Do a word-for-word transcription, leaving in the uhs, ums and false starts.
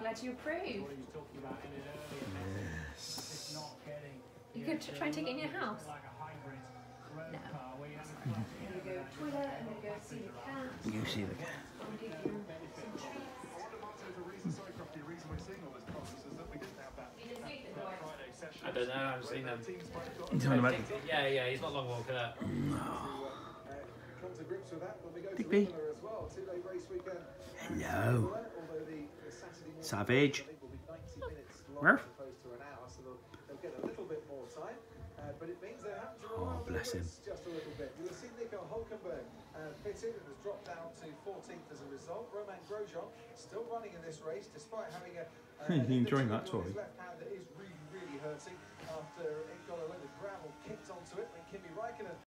glad you approve. Yes. You could try and take it in your house. No. I'm going to go toilet, I'm going to go see the cat. You see the cat. I'll give you some treats. I don't know, I haven't seen them. You talking about Yeah, yeah, he's not long walking up. Digby? Hello. Savage. Murph? Oh, bless him. You enjoying that toy? After it got a load of gravel kicked onto it when Kimi Räikkönen